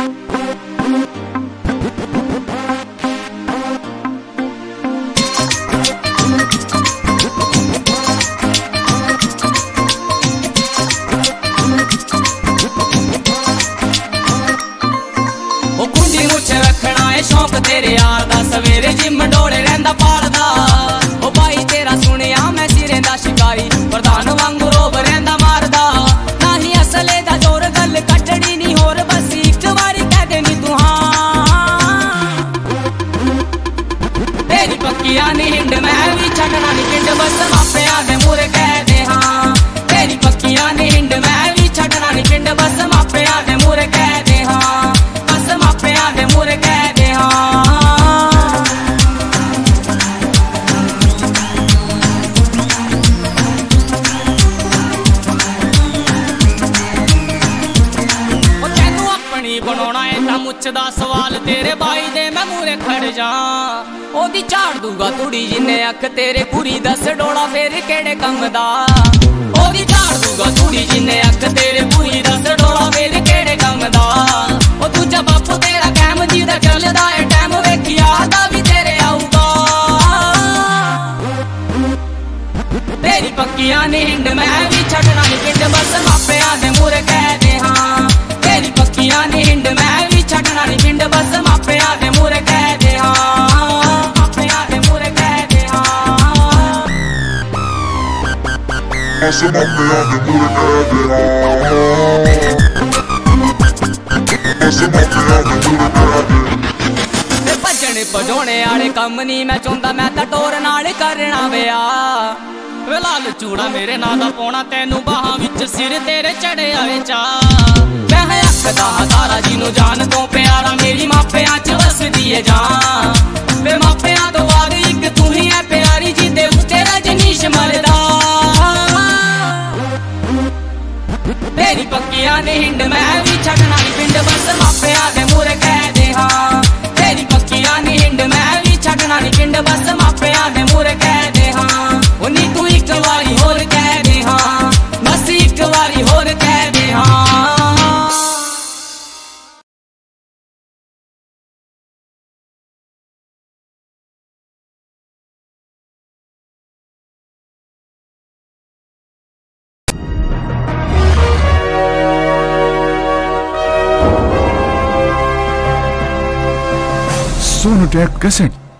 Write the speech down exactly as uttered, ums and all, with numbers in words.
शौक तेरे यार दा सवेरे जिम डोले रहंदा पालदा ओ भाई तेरा सुनिया मैं सिरे दा शिकारी प्रधान वांगू रोब रहंदा मारदा नाही असले दा जोर गल कटड़ी नहीं होर बस एक बारी कह देनी तू हां तेरी पक्कियां नी हिंड मैं भी छड़ना नी पिंड बस मापियां दे मूरे कह दे हां तेरी पक्कियां नी हिंड मैं भी छड़ना नी पिंड बस मापियां दे मूरे कह दे हां बस मापियां दे मूरे कह दे बनाना है ता मुच्छ दा सवाल तेरे भाई दे मैं मूरे खड़ जा ओदी झाड़ दूंगा तुड़ी जिन्ने अख तेरे पूरी दस डोला फेर केड़े कम दा ओदी झाड़ दूंगा तुड़ी जिन्ने अख तेरे पूरी दस डोला फेर केड़े कम दा ओ दूजा बापू तेरा कैम जी दा चलदा है टाइम वेखिया दा भी तेरे आऊगा तेरी पक्कियां नी हिंड मैं भी छड़ना नी पिंड बस मापियां दे मूरे कह दे हां तेरी पक्कियां नी हिंड मैं भी छड़ना नी पिंड बस मापियां दे मूरे कह दे हां मापियां दे मूरे कह दे हां बस मापियां दे मूरे कह दे हां बस मापियां दे मूरे कह दे भजने भजोने आले कम नी मैं चाहुंदा मैं तां टोर नाल करना विया वे लाल चूड़ा मेरे नां दा पाउणा तैनू बाहां विच सिर तेरे चढ़े आए चा मैं अखदा तारा जी नू जान तो प्यारा मेरी मापियां च वसदी है जान वे मापियां तो बाद इक तू ही है प्यारी जी दे उत्ते रजनीश मरदा तेरी पक्कियां नी हिंड मैं भी छड़ना नी पिंड बस मापियां दे मूरे कह दे हां तेरी पक्कियां नी हिंड मैं भी छड़ना नी पिंड बस मापियां दे मूरे कह दे हां ओ नी तू इक वारी होर कह दे हां बस इक वारी होर कह दे हां Sonotek cassette.